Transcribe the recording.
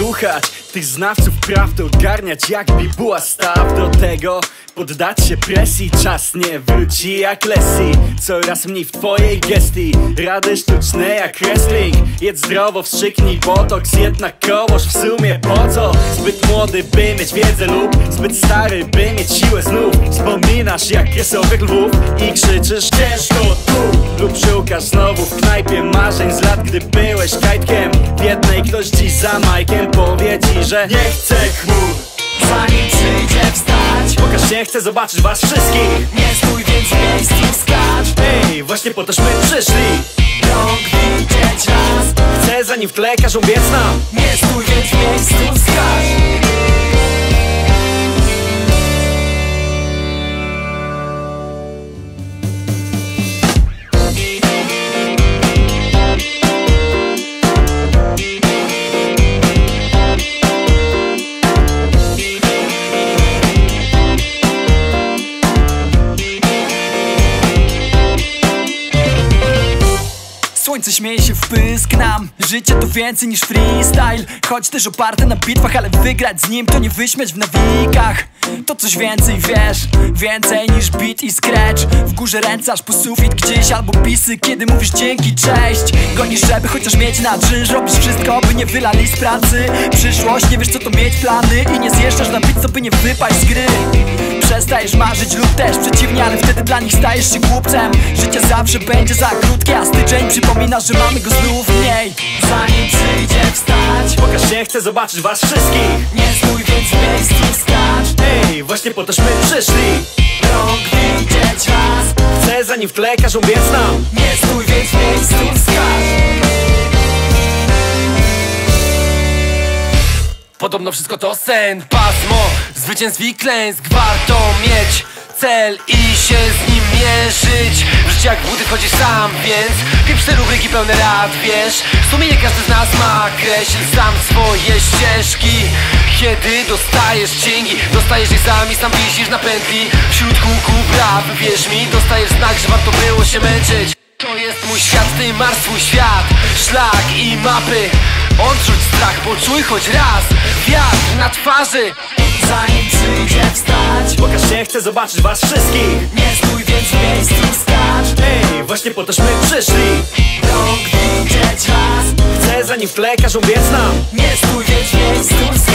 słuchać tych znawców prawdy, ogarniać jak bibuła staw. Do tego poddać się presji, czas nie wróci jak Lessie. Coraz mniej w twojej gestii, rady sztuczne jak wrestling. Jedz zdrowo, wstrzyknij botoks, jednak kołoż w sumie po co? Zbyt młody by mieć wiedzę lub zbyt stary by mieć siłę znów. Wspominasz jak kresowych lwów i krzyczysz ciężko tu. Lub szukasz znowu w knajpie marzeń z lat, gdy byłeś kajtkiem. W jednej ktoś dziś za majkiem powie ci, że nie chce chmur. Zanim przyjdzie wstać, Pokaż się, chcę zobaczyć was wszystkich. nie stój więc w miejscu, skacz. Ej, właśnie po toż my przyszli. Rąk widzieć raz, Chcę zanim w tle każą biec nam. nie stój więc w miejscu, skacz. Słońce śmieje się w pysk nam. Życie to więcej niż freestyle, choć też oparte na bitwach, ale wygrać z nim to nie wyśmiać w nawikach. To coś więcej, wiesz, więcej niż beat i scratch. W górze ręce aż po sufit gdzieś, albo pisy, kiedy mówisz dzięki, cześć. Gonisz, żeby chociaż mieć na czynsz, robisz wszystko, by nie wylali z pracy. Przyszłość, nie wiesz co to mieć plany i nie zjeżdżasz na bit, co by nie wypaść z gry. Przestajesz marzyć lub też przeciwnie, ale wtedy dla nich stajesz się głupcem. Życie zawsze będzie za krótkie, a styczeń przypomina, że mamy go znów mniej. Zanim przyjdzie wstać, Pokaż się, chcę zobaczyć was wszystkich. nie stój więc w miejscu, skacz. Ej, właśnie po toż my przyszli. Rąk widzieć raz, Chcę zanim w tle każą biec nam. nie stój więc w miejscu, skacz. Podobno wszystko to sen, pasmo zwycięstw i klęsk. Warto mieć cel i się z nim mierzyć. W życiu jak w buty wchodzisz sam, więc pieprz te rubryki pełne rad, wiesz. Sumienie każdy z nas ma, kreśl sam swoje ścieżki. Kiedy dostajesz cięgi, dostajesz je sami, sam wisisz na pętli. Wśród kółku braw, wierz mi, dostajesz znak, że warto było się męczyć. To jest mój świat, ty masz swój świat, szlak i mapy. Odrzuć strach, poczuj choć raz wiatr na twarzy. Zanim przyjdzie wstać, Pokaż się, chcę zobaczyć was wszystkich. nie stój więc w miejscu, skacz. Ej, właśnie po toż my przyszli. Rąk widzieć raz, Chcę zanim w tle każą biec nam. nie stój więc w miejscu, skacz.